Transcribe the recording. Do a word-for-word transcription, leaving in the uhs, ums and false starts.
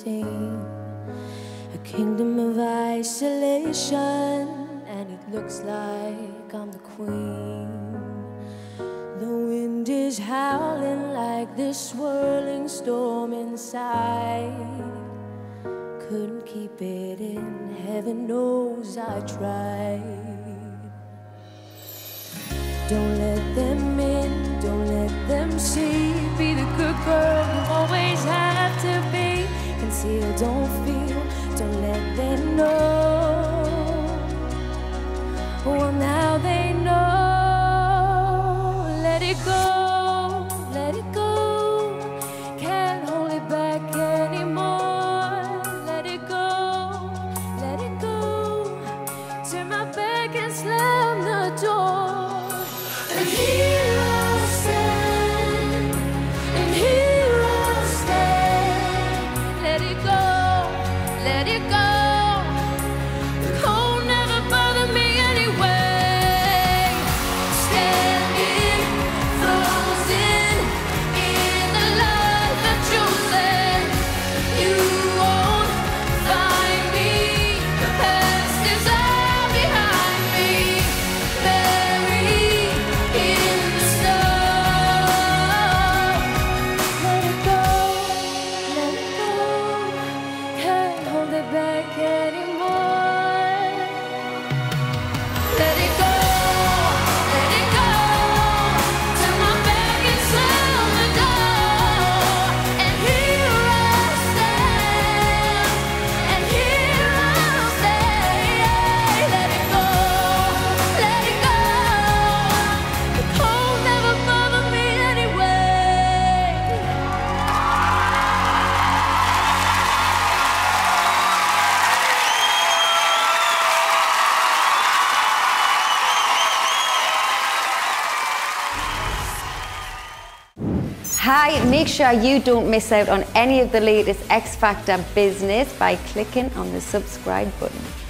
seen a kingdom of isolation, and it looks like I'm the queen. The wind is howling like this swirling storm inside. Couldn't keep it in, heaven knows I tried. Don't let them in, don't let them see. Be the good girl you always have to be. Conceal, don't feel, don't let them know. Well, now they know. Let it go, let it go. Can't hold it back anymore. Let it go, let it go. Turn my back and slam the door. And here I'll stand, and here I'll stand. Let it go, let it go. The cold never bothered me anyway. Standing, frozen in the love I've chosen. You won't find me. The past is all behind me. Buried in the snow. Let it go, let it go. Can't hold it back anymore. Let it go, let it go. Turn my back and slam the door. And here I'll stand, and here I'll stay. Let it go, let it go. The cold never bothered me anyway. Hi, make sure you don't miss out on any of the latest X Factor business by clicking on the subscribe button.